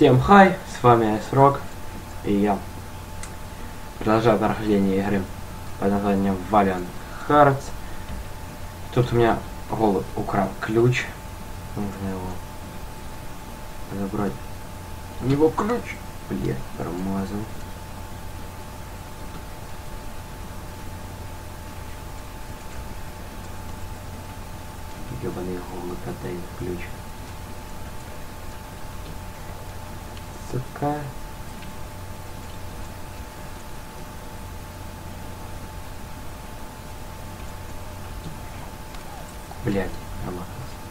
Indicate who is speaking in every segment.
Speaker 1: Всем хай, с вами Айсрок, и я продолжаю прохождение игры под названием Valiant Hearts. Тут у меня голубь украл ключ, нужно его забрать. У него ключ, блядь, промазал. Ёбаный голубь отдает ключ. Сука. Блядь, промахнулся.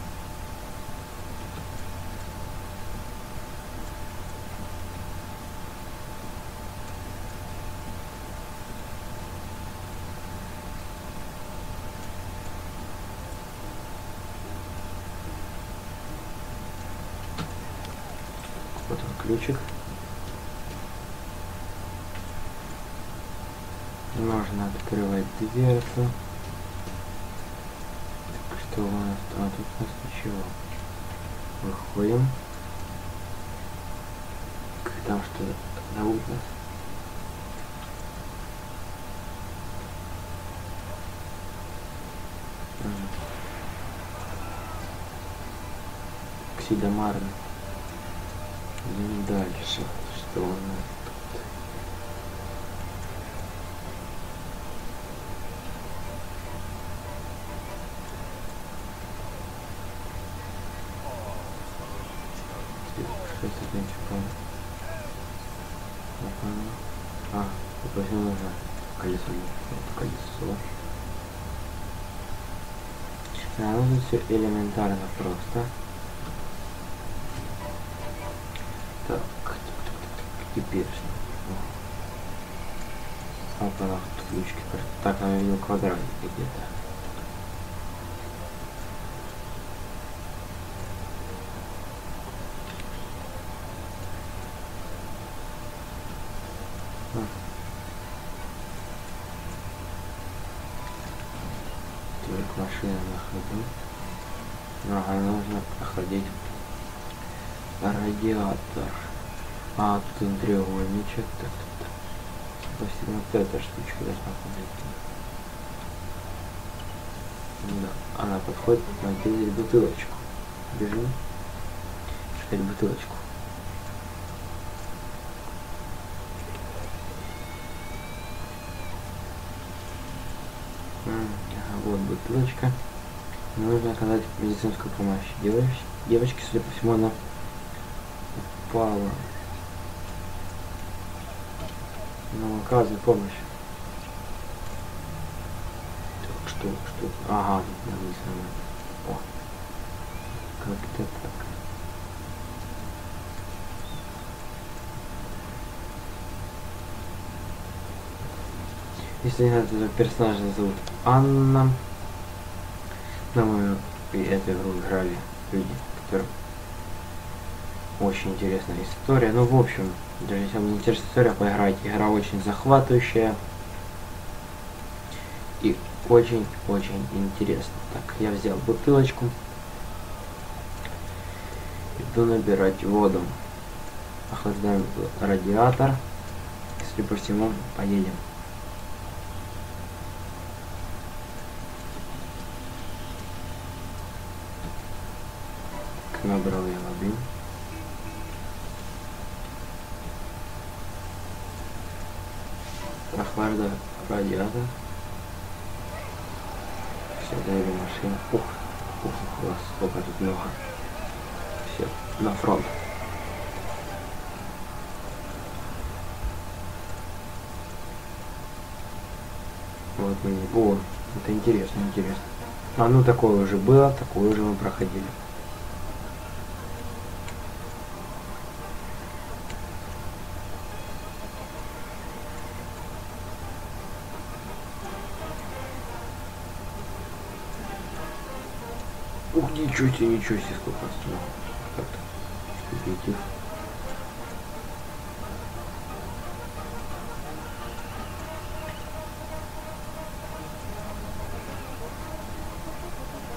Speaker 1: Вот он ключик. Можно открывать дверцу. Так, что у нас? А тут у нас ничего. Выходим. Там что-то зовут нас. Ксидомарный. Идем дальше. Что у нас тут? Что это значит? А, попросил нажать колесо. Вот колесо. А, ну тут все элементарно просто. Так, теперь что? Аппарат ключки. Так, я видел квадратик где-то. Только машина на ходу. Ага, нужно охладить радиатор. А, тут он треугольничек. Так. Допустим, вот эта штучка должна подойти. Да, она подходит, надо взять бутылочку. Бежим. Искать бутылочку. Вот бутылочка. Нужно оказать медицинскую помощь. Девочке, судя по всему, она упала. Ну, оказывай помощь. Так, что? Ага, тут написано. О, как-то так. Если не знаю, этого персонажа зовут Анна. Думаю, и эту игру играли люди, которым очень интересная история. Ну, в общем, даже если вам не интересна история, поиграйте. Игра очень захватывающая и очень-очень интересно. Так, я взял бутылочку. Иду набирать воду. Охлаждаем радиатор. Если по всему, поедем. Набрал я воды. Охлаждаю радиатор. Все, завели машину. Ух, класс, сколько тут много. Все, на фронт. Вот мы. О, это интересно. А ну такое уже было, такое уже мы проходили. Ух, ничего себе, сколько осталось. Так-то, что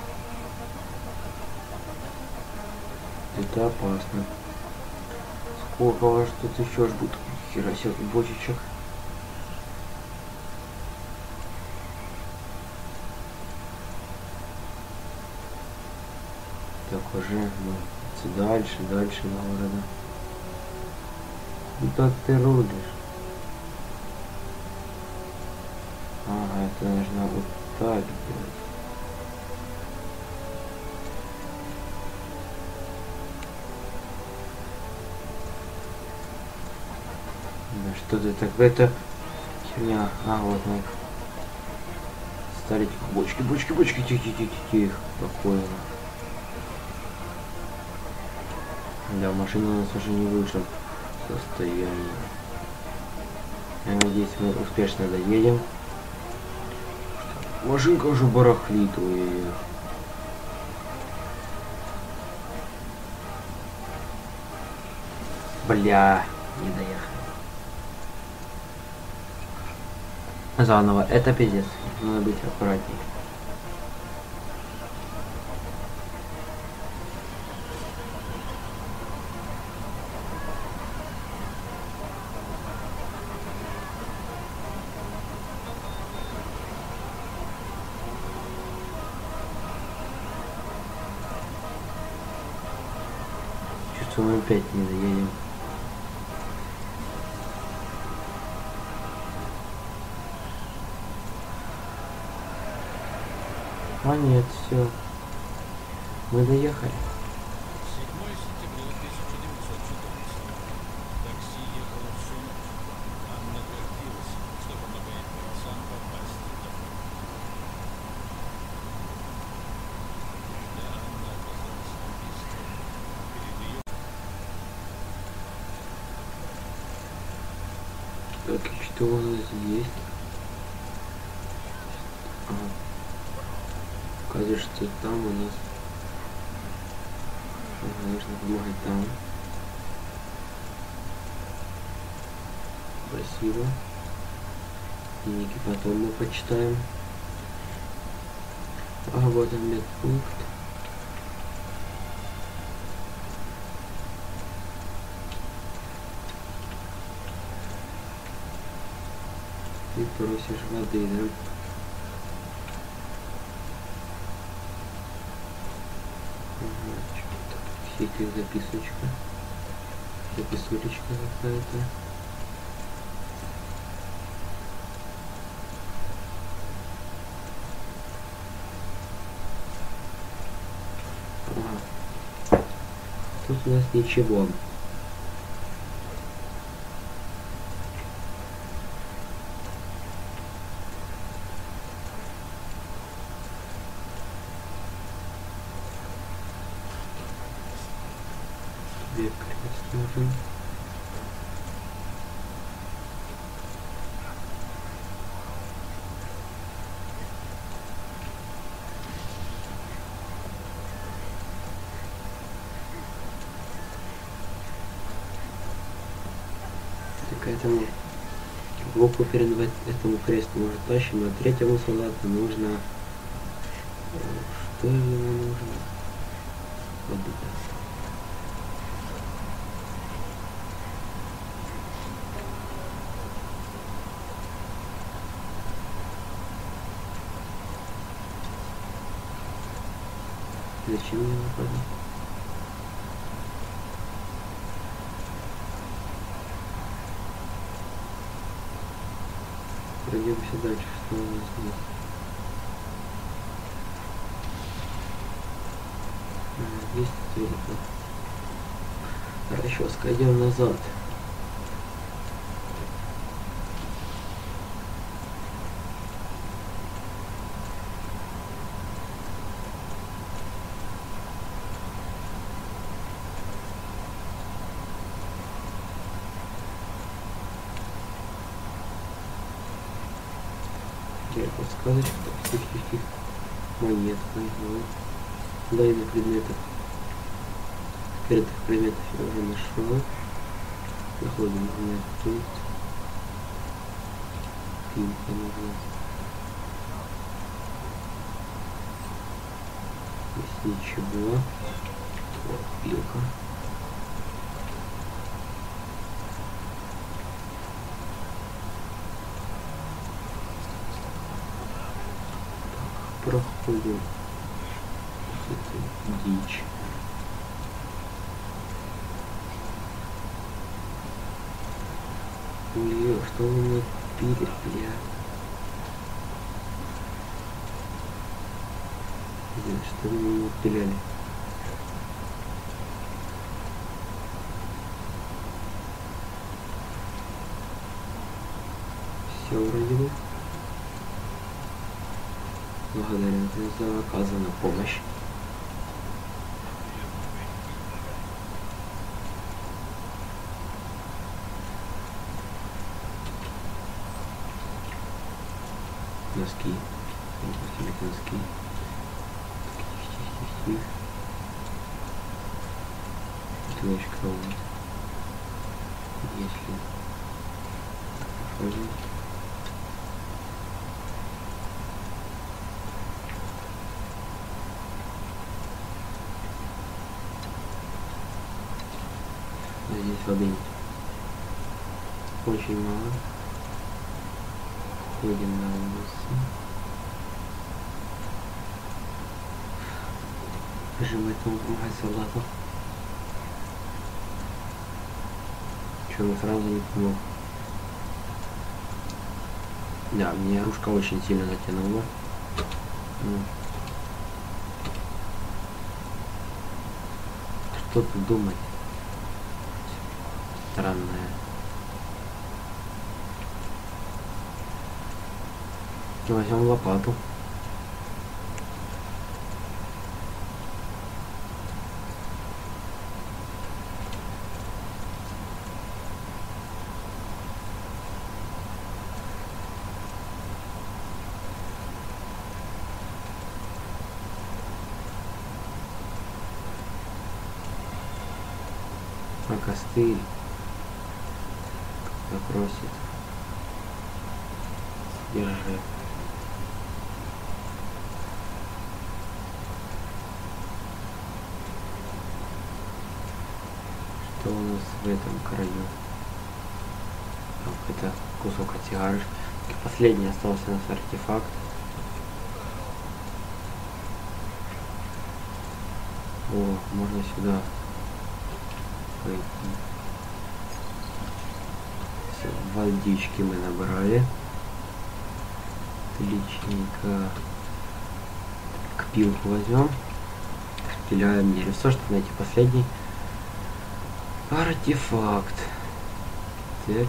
Speaker 1: Это опасно. О, кого ж тут еще ждут? Хера себе бочечек. Так, уже дальше до города. Куда ты рулишь? Ага, это нужно вот так делать. Да что ты так, это херня. А, вот мы стали бочки, тихо, спокойно. Да, машина у нас уже не в лучшем состоянии. Я надеюсь, мы успешно доедем. Машинка уже барахлит, ой. Бля, не доехали. Заново, это пиздец. Надо быть аккуратнее. Чувствую, мы опять не доедем. А нет, все. Мы доехали.
Speaker 2: 7 сентября 1914. Такси ехало всю ночь. Анна гордилась, что помогает бойцам попасть домой. Когда Анна оказалась на месте, перед ее...
Speaker 1: Так, и что у нас есть? Ага. Оказывается, что там у нас... Ага, нужно помогать там. Спасибо. Дневники потом мы почитаем. А вот он, медпункт. Ты просишь воды, да? Ага, что-то хитрая записочка. Записулечка какая-то. Ага. Тут у нас ничего. Тебе крест нужен. Так этому блоку перед этому кресту мы уже тащим, а третьему солдату нужно... Что ему нужно? Вот это. Зачем мне нападать? Пройдемся дальше, что у нас здесь. Есть только расческа. Идем назад. Подсказочка, тихо. Монетка, Дайных предметов. Скрытых предметов я уже нашел. Заходим в медпункт. Пинка нужна. Здесь ничего. Вот, пилка. проходим эту дичь. Ой, что вы мне пили, бля? Блин, что вы мне пиляли? Все вроде бы. Благодарю за оказанную помощь. Носки. Носки. Тихо. Бутылочка вот. Если проходим. Здесь воды очень мало. Ходим на улицу. Желательно помогать солдату. Че, он сразу не помог. Да, мне оружка очень сильно натянула. Ну. Что тут думать? Странное. Возьмем лопату. А костыль запросит. Держи. Что у нас в этом краю? Так, это кусок от сигары. Последний остался у нас артефакт. О, можно сюда пойти. Все, водички мы набрали. Отличненько. Кпилку возьмем. Пиляем деревцо, чтобы найти последний артефакт. Так.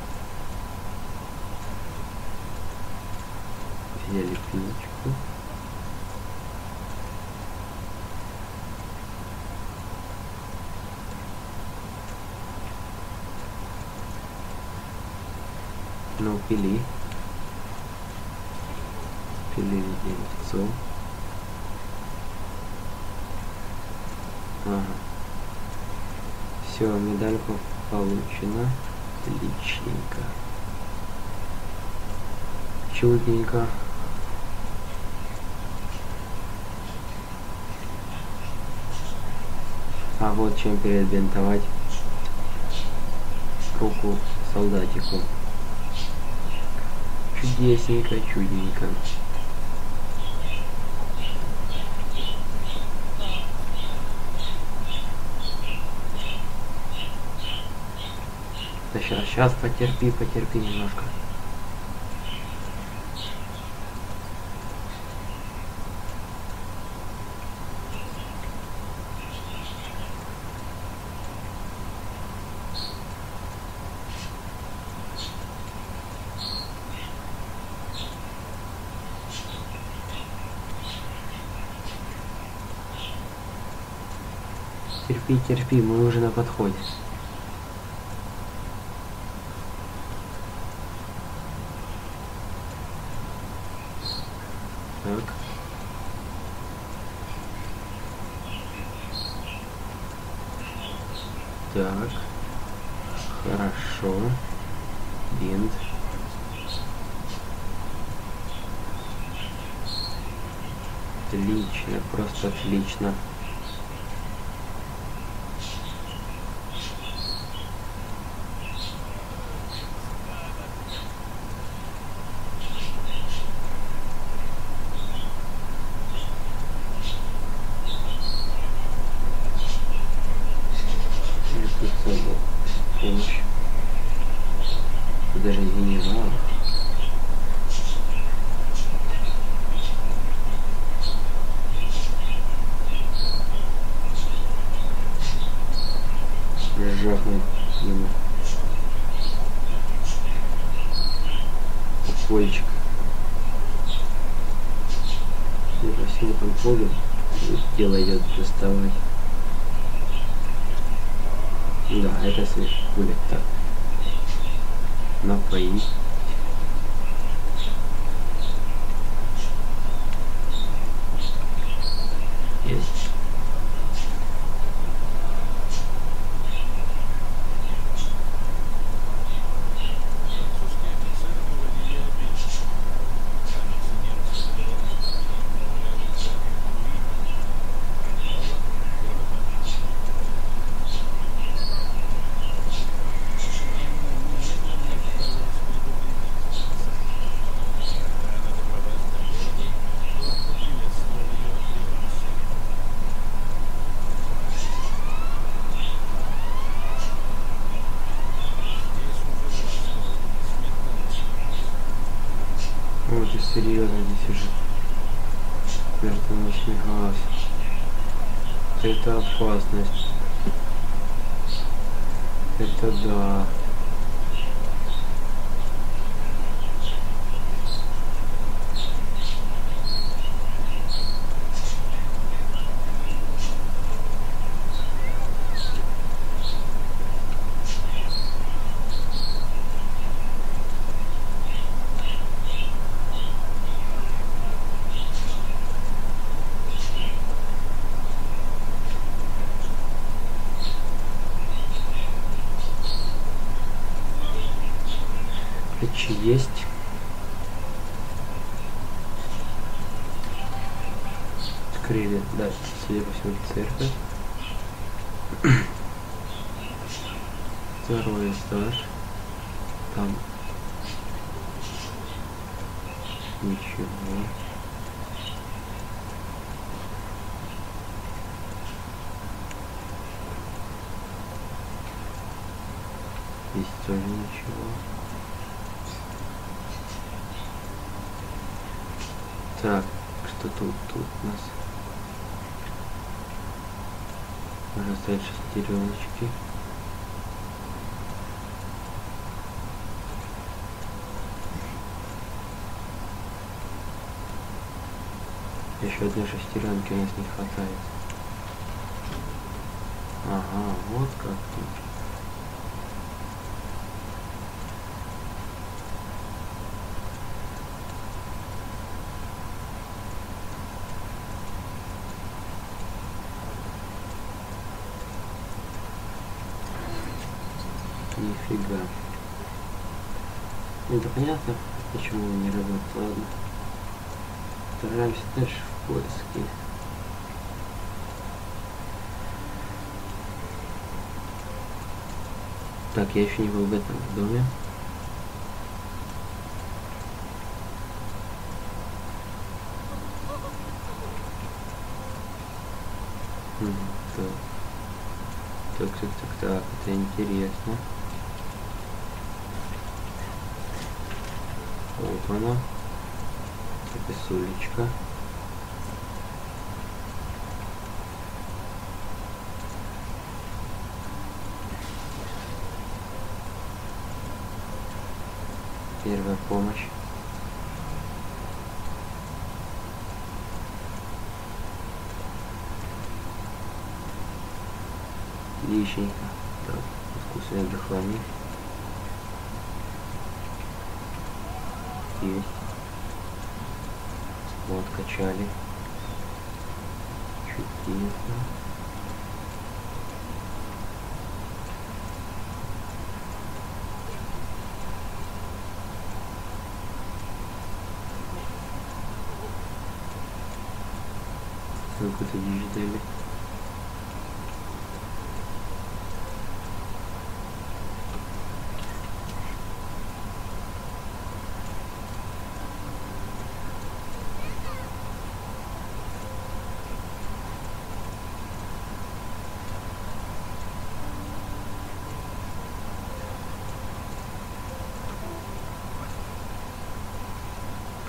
Speaker 1: Взяли пилочку. Ну, пили. Пилили деревцо. Ага. Все, медалька получена. Отличненько. Чудненько. А вот чем перебинтовать руку солдатику. Чудесненько, чудненько. Да сейчас потерпи немножко. Терпи, мы уже на подходе. Так. Так. Хорошо. Бинт. Отлично, просто отлично. генерал. Жахнуть ему. Укольчик. Если не там ходит, дело идет доставать. Да, это свежий будет так. Напоить. Есть.
Speaker 2: Французские офицеры говорили о бедствии. Кажется, немцы собирались отправляться в Луи, генерала города. Анна немедленно отправилась предупредить. Когда она добралась до города, тот поприветствовал ее реакцией. Здесь уже властвовал смертоносный.
Speaker 1: Вот и серьезно здесь уже смертоносный газ. Это опасность. Это да. Ключи есть. Открыли, да, судя по всему, церковь. Второй этаж. Там ничего. Здесь тоже ничего. Так, что тут у нас? Можно ставить шестереночки. Еще одной шестеренки у нас не хватает. Ага, вот как тут. Нифига. Это понятно, почему он не работает. Ладно. Стараемся дальше в поиске. Так, я еще не был в этом доме. Так, это интересно. Вот она. Писулечка. Первая помощь. Личненько. Так, искусственное дыхание. Есть. Вот, качали. Чудесно. Сколько-то диджитали.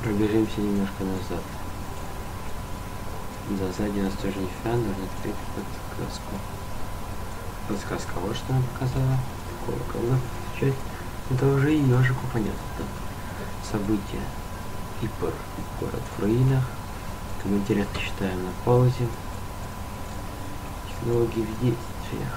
Speaker 1: Пробежимся немножко назад. Да, сзади нас тоже нифига, нужно открыть подсказку. Подсказка вот что она показала. Такого кого часть. Это уже и ежику понятно. Так. События. Кипр. Город в руинах. Как интересно читаем на паузе. Технологии в действиях.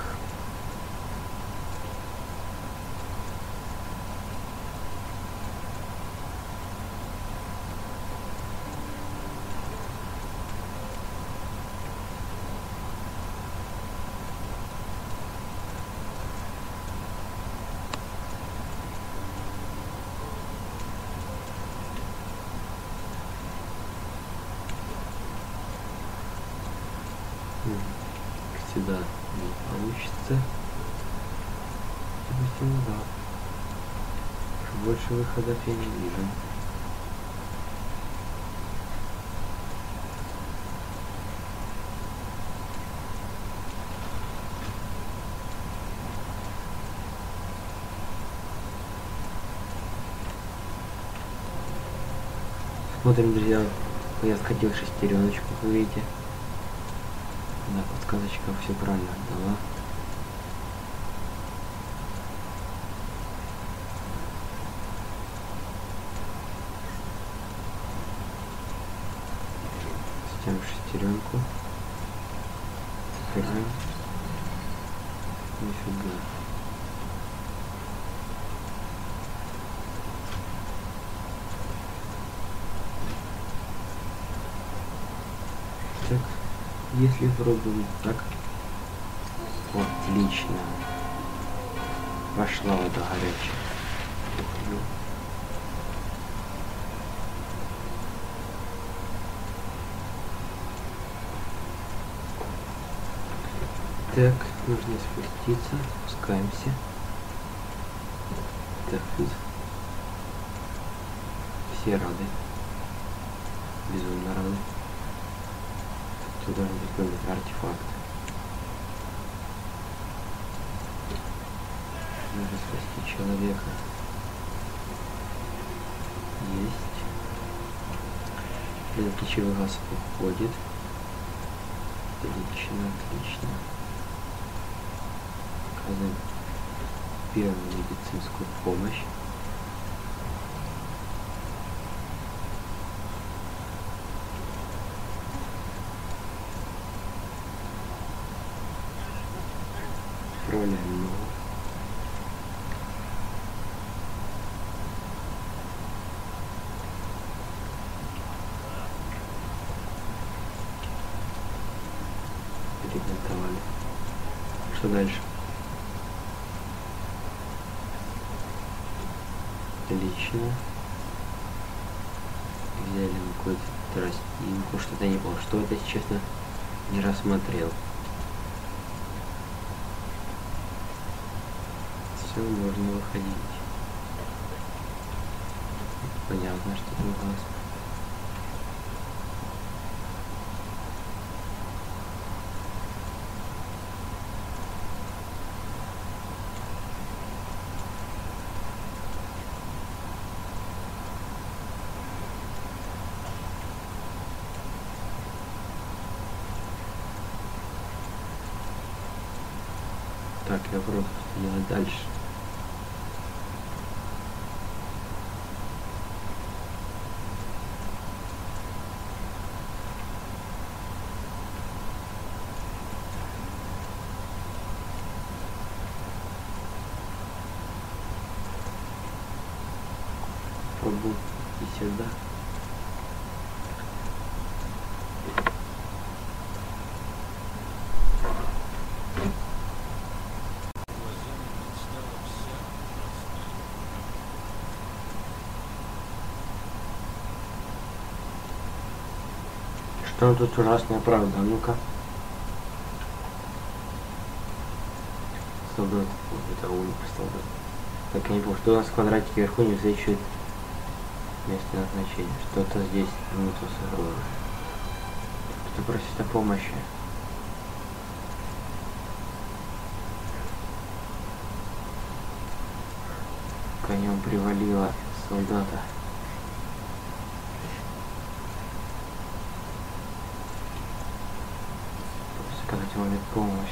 Speaker 1: Сюда не получится. Допустим, да. Больше выходов я не вижу. Смотрим, друзья, я сходил шестереночку, вы видите. Да, подсказочка все правильно дала. Ставим шестеренку. Открываем. Нифига. Так. Если пробуем так, отлично, пошла вода горячая. Так, нужно спуститься, спускаемся. Так, все рады, безумно рады. Тут должен быть какой-то артефакт. Нужно спасти человека. Есть. Этот ключевой газ уходит. Отлично, отлично. Оказываем первую медицинскую помощь. Отправляем ногу. Перебинтовали. Что дальше? Отлично. Взяли какую-то тростинку, что-то не понял. Что это, честно, не рассмотрел. Все, можно выходить. Понятно, что там газ. Так, я просто что делать дальше. Пробую идти сюда. Что тут ужасная правда? Ну-ка. Солдат. Это улица солдат. Так, я не помню, что у нас в квадратике вверху не высвечивает место назначения. Что-то здесь не то сыграло. Кто просит о помощи. Конем привалило солдата. сказать, момент помощь.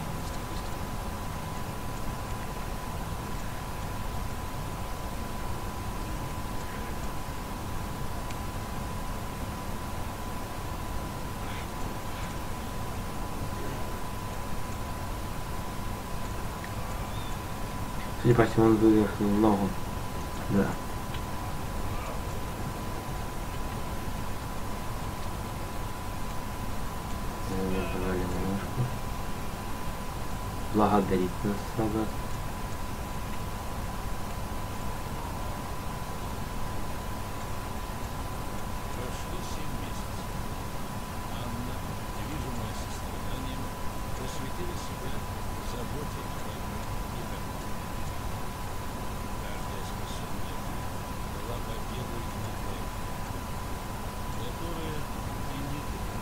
Speaker 1: Судя по всему, он вывихнул ногу. Да. Завязали ножку. Благодарит нас солдат.
Speaker 2: Прошло 7 месяцев. Анна, движимая состраданием, посвятила себя заботе о больных и больных. Каждая спасенная была победой над войной, которая и не думала.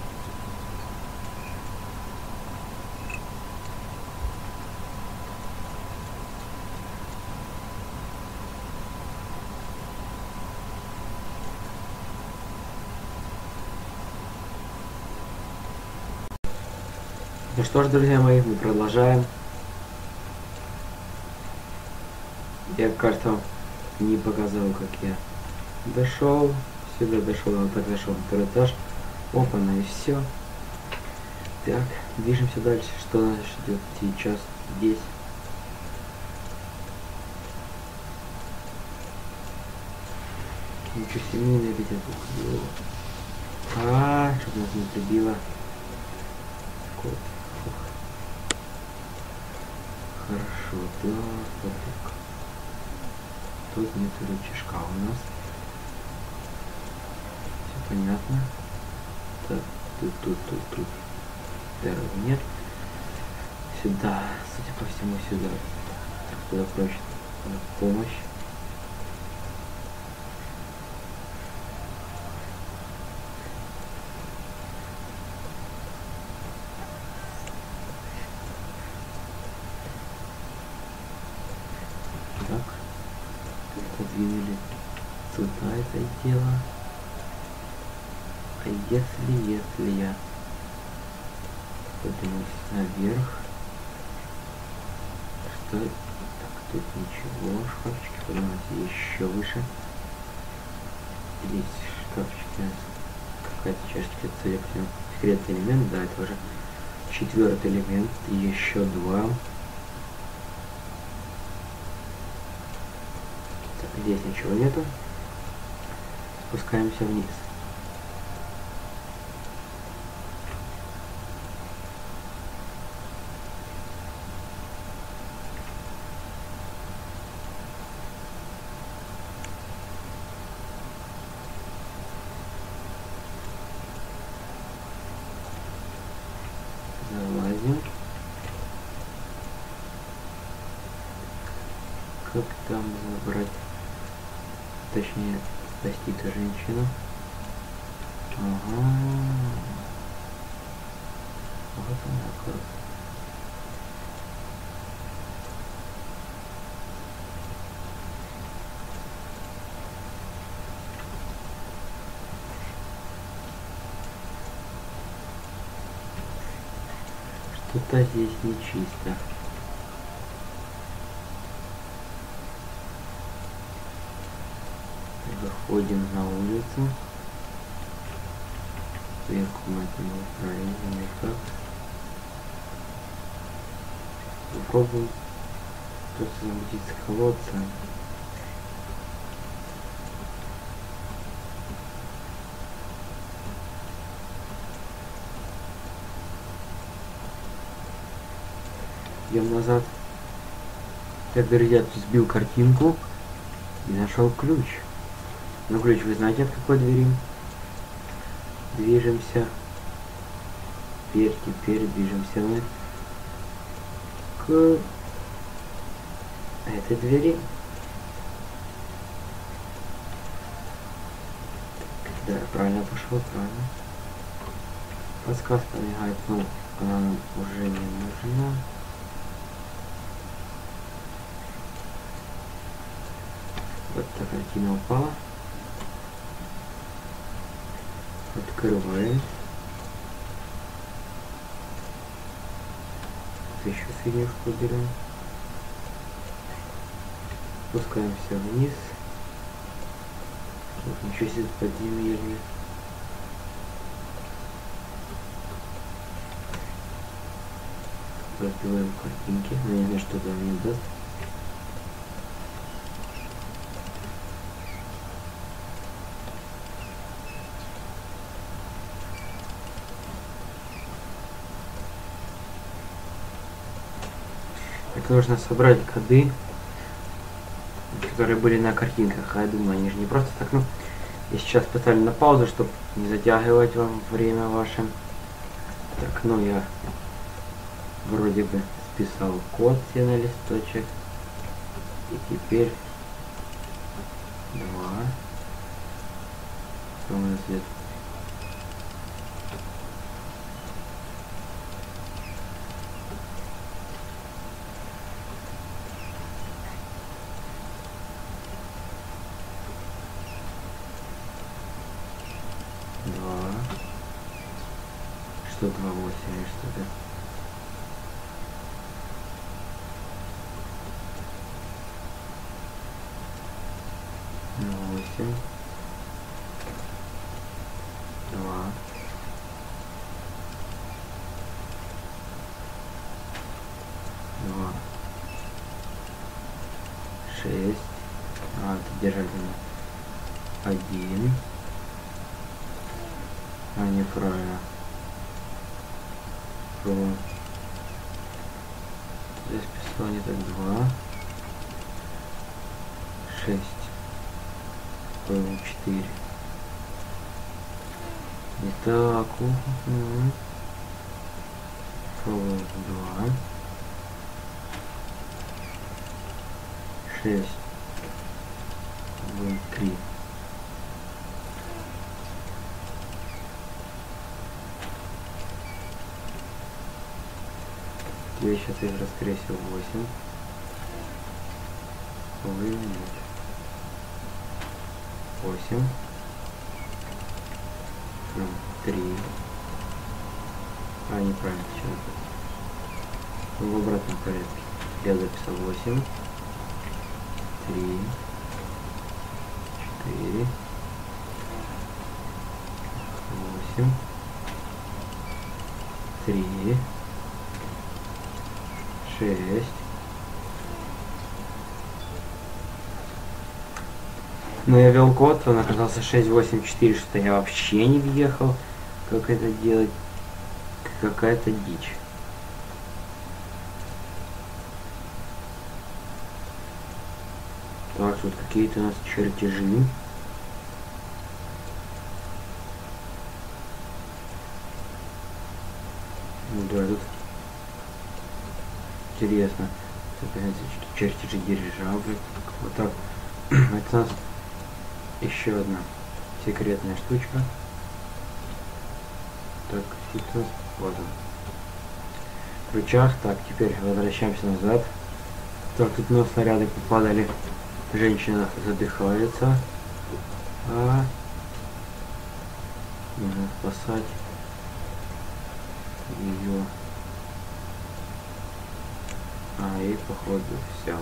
Speaker 1: Ну что ж, друзья мои, мы продолжаем. Я, кажется, не показал, как я дошел. Сюда дошел, вот так зашел на второй этаж. Опа-на, и все. Так, движемся дальше. Что нас ждет сейчас здесь? Ничего себе, не ведь это уходило. Чтобы нас не прибило. Кот. Фух. Хорошо, так. Тут нет рычажка у нас. Все понятно. Так, тут. Второго нет. Сюда, судя по всему, сюда. Так, туда проще помощь. Так, подвинули сюда это дело. А если я поднимусь наверх, что? Так, тут ничего, шкафчики поднимаются еще выше. Здесь шкафчики, какая-то чашечка, судя по всему, секретный элемент, да, это уже 4-й элемент, еще 2. Так, здесь ничего нету. Спускаемся вниз. Залазим. Как там забрать? Точнее, спасти эту женщину. Ага. Вот она как. Что-то здесь нечисто. Выходим на улицу. Сверху мы это не проверим никак. Попробуем просто замутить с колодца. Идем назад. Я, друзья, тут сбил картинку и нашел ключ. Ну, ключ вы знаете, от какой двери? Движемся. Теперь движемся мы к этой двери. Да, правильно пошел, правильно. Подсказка мигает, но она нам уже не нужна. Вот эта картина упала. Открываем. еще свинюшку берем. Спускаемся вниз. Вот ничего себе подземелье. Разбиваем картинки, но не знаю, что там мне даст. Так, нужно собрать коды, которые были на картинках. А я думаю, они же не просто так. Ну, я сейчас поставлю на паузу, чтобы не затягивать вам время ваше. Так, ну я вроде бы списал код себе на листочек. И теперь 2. Что у нас здесь? Что 2,8 или что-то? Ну, 8. 2. 2. 6. А, тут держать надо. 1. А, неправильно. Здесь писал не так. 2. 6. 4. Итак, 2. 6. 3. Тебе сейчас цифра, скорее всего, 8. Выменять. 8. 3. А, неправильно, что-то. В обратном порядке. Я записал 8. 3. 4. 8. 3. 6. Но я ввел код, он оказался 684, что я вообще не въехал. Как это делать? Какая-то дичь. Так, тут какие-то у нас чертежи. Да, тут интересно. Чертежи дирижабля. Вот так. Это у нас еще одна секретная штучка. Так, сейчас вот он. Рычаг. Так, теперь возвращаемся назад. Так, тут у нас снаряды попадали. Женщина задыхается. Нужно спасать ее. И походу все.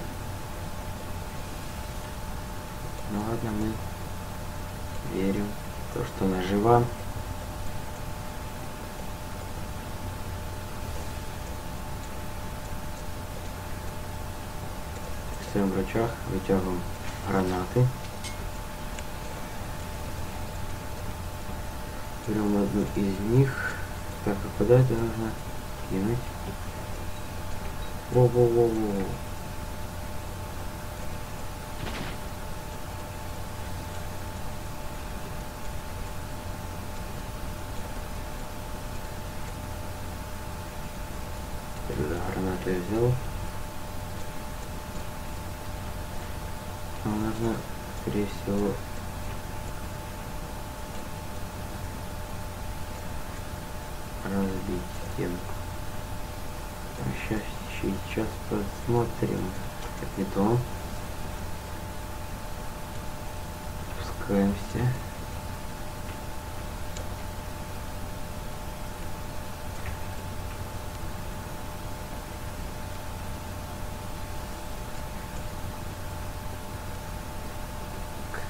Speaker 1: Ну ладно, мы верим в то, что она жива. Ставим рычаг, вытягиваем гранаты. Берем одну из них. Так, а куда это нужно кинуть? Во-во-во-во. Гранату я взял. Нужно, скорее всего, разбить стенку. Сейчас посмотрим. Как не то. Спускаемся.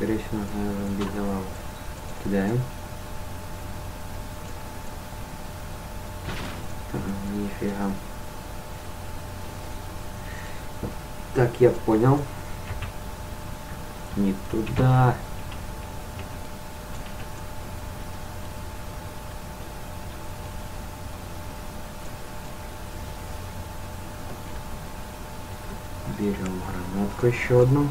Speaker 1: Скорее всего, нужно убить завал. Кидаем. Нифига. Так, я понял. Не туда. Берем гранатку еще одну.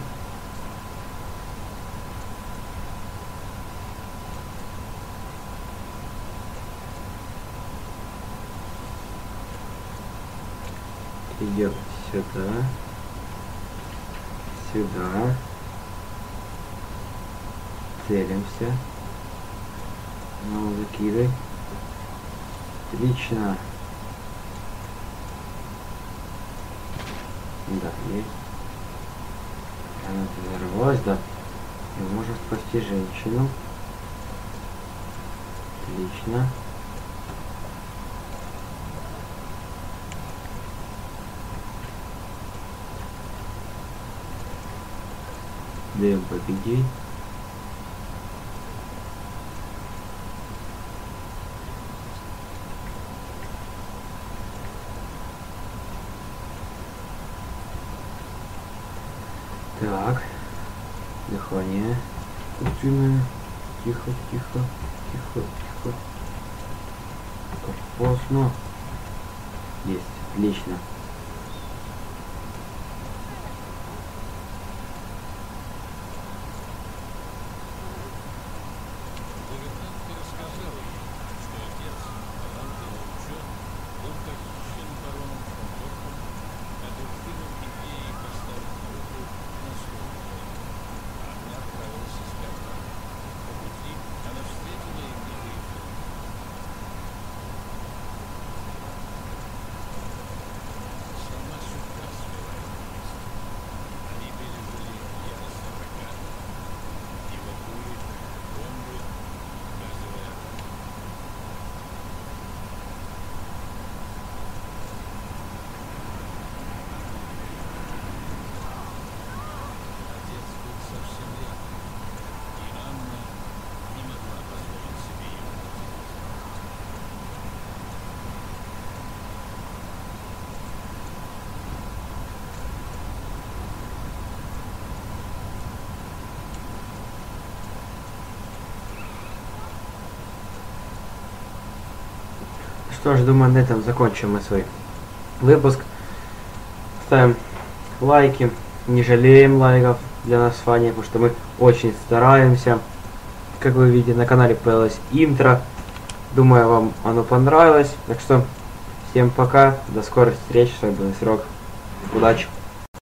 Speaker 1: Идем сюда. Сюда. Целимся. Ну, закидывай. Отлично. Да, есть. Она взорвалась, да. И можем спасти женщину. Отлично. Даем победить. Так, дыхание искусственное. Тихо, тихо, тихо, тихо. Как поздно. Есть, отлично.
Speaker 2: Гувернантка рассказала ей, что отец, талантливый ученый, был похищен бароном фон Гохфом, одурманив идеей поставить руку на свой двор. Она отправилась искать брата. По пути она встретила Эмиля и Филиппа. Сама судьба свела их вместе. Они пережили яростный прокат, его пули, бомбы, газовые атаки. Отец был совсем рядом, и Анна не могла позволить себе его потерять.
Speaker 1: Что ж, думаю, на этом закончим мы свой выпуск. Ставим лайки, не жалеем лайков для нас с Фаней, потому что мы очень стараемся. Как вы видите, на канале появилось интро. Думаю, вам оно понравилось. Так что, всем пока, до скорых встреч, с вами был Срок. Удачи!